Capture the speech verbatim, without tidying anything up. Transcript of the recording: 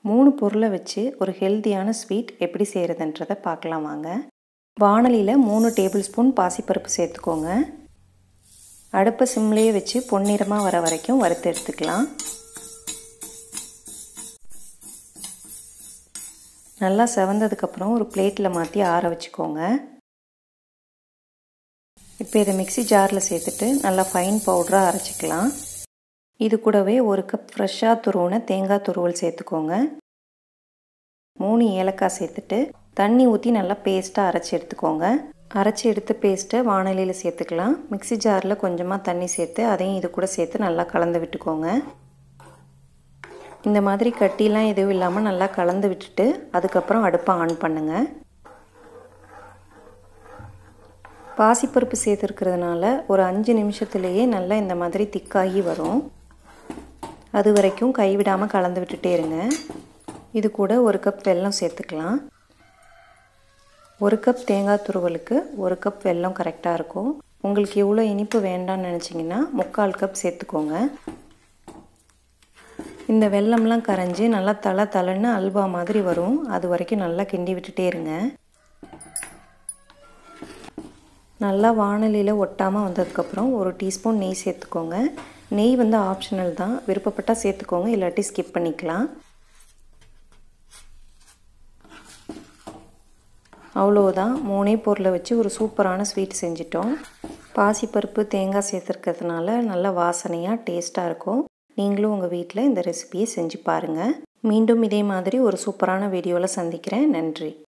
மூணு பொருளை வச்சு ஒரு ஹெல்த்தியான ஸ்வீட் எப்படி செய்கிறதுன்றதை பார்க்கலாம் வாங்க. வாணலியில் மூணு டேபிள் ஸ்பூன் பாசிப்பருப்பு சேர்த்துக்கோங்க. அடுப்பை சிம்லேயே வச்சு பொன்னிறமாக வர வரைக்கும் வறுத்து எடுத்துக்கலாம். நல்லா செவந்ததுக்கப்புறம் ஒரு பிளேட்டில் மாற்றி ஆற வச்சுக்கோங்க. இப்போ இதை மிக்சி ஜாரில் சேர்த்துட்டு நல்லா ஃபைன் பவுடராக அரைச்சிக்கலாம். இது கூடவே ஒரு கப் ஃப்ரெஷ்ஷாக துருவின தேங்காய் துருவல் சேர்த்துக்கோங்க. மூணு ஏலக்காய் சேர்த்துட்டு தண்ணி ஊற்றி நல்லா பேஸ்ட்டாக அரைச்சி எடுத்துக்கோங்க. அரைச்சி எடுத்து பேஸ்ட்டை வாணலியில் சேர்த்துக்கலாம். மிக்சி ஜாரில் கொஞ்சமாக தண்ணி சேர்த்து அதையும் இது கூட சேர்த்து நல்லா கலந்து விட்டுக்கோங்க. இந்த மாதிரி கட்டிலாம் எதுவும் இல்லாமல் நல்லா கலந்து விட்டுட்டு அதுக்கப்புறம் அடுப்பை ஆன் பண்ணுங்கள். பாசிப்பருப்பு சேர்த்துருக்கிறதுனால ஒரு அஞ்சு நிமிஷத்துலேயே நல்லா இந்த மாதிரி திக்காகி வரும். அது வரைக்கும் கைவிடாமல் கலந்து விட்டுட்டே இருங்க. இது கூட ஒரு கப் வெல்லம் சேர்த்துக்கலாம். ஒரு கப் தேங்காய் துருவலுக்கு ஒரு கப் வெல்லம் கரெக்டாக இருக்கும். உங்களுக்கு எவ்வளோ இனிப்பு வேண்டாம்னு நினச்சிங்கன்னா முக்கால் கப் சேர்த்துக்கோங்க. இந்த வெல்லம்லாம் கரைஞ்சி நல்லா தலை தலைன்னு அல்வா மாதிரி வரும். அது வரைக்கும் நல்லா கிண்டி விட்டுட்டே இருங்க. நல்லா வாணலியில் ஒட்டாமல் வந்ததுக்கப்புறம் ஒரு டீஸ்பூன் நெய் சேர்த்துக்கோங்க. நெய் வந்து ஆப்ஷனல் தான், விருப்பப்பட்டால் சேர்த்துக்கோங்க, இல்லாட்டி ஸ்கிப் பண்ணிக்கலாம். அவ்வளோதான், மூணே பொருளை வச்சு ஒரு சூப்பரான ஸ்வீட் செஞ்சிட்டோம். பாசிப்பருப்பு தேங்காய் சேர்த்துருக்கிறதுனால நல்ல வாசனையாக டேஸ்ட்டாக இருக்கும். நீங்களும் உங்கள் வீட்டில் இந்த ரெசிபியை செஞ்சு பாருங்கள். மீண்டும் இதே மாதிரி ஒரு சூப்பரான வீடியோவில் சந்திக்கிறேன். நன்றி.